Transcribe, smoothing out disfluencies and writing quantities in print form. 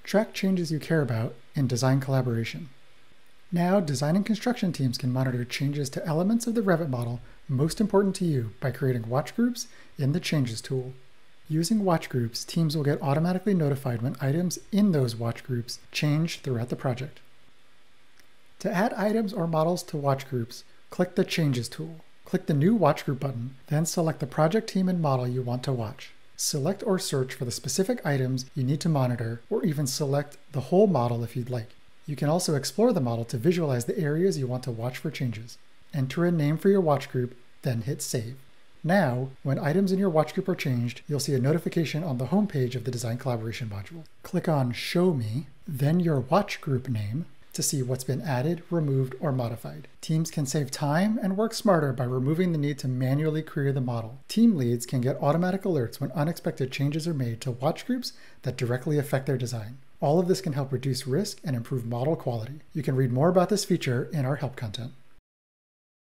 Track changes you care about in design collaboration. Now, design and construction teams can monitor changes to elements of the Revit model most important to you by creating watch groups in the Changes tool. Using watch groups, teams will get automatically notified when items in those watch groups change throughout the project. To add items or models to watch groups, click the Changes tool. Click the New Watch Group button, then select the project team and model you want to watch. Select or search for the specific items you need to monitor, or even select the whole model if you'd like. You can also explore the model to visualize the areas you want to watch for changes. Enter a name for your watch group, then hit Save. Now, when items in your watch group are changed, you'll see a notification on the home page of the Design Collaboration module. Click on Show Me, then your watch group name, to see what's been added, removed, or modified. Teams can save time and work smarter by removing the need to manually query the model. Team leads can get automatic alerts when unexpected changes are made to watch groups that directly affect their design. All of this can help reduce risk and improve model quality. You can read more about this feature in our help content.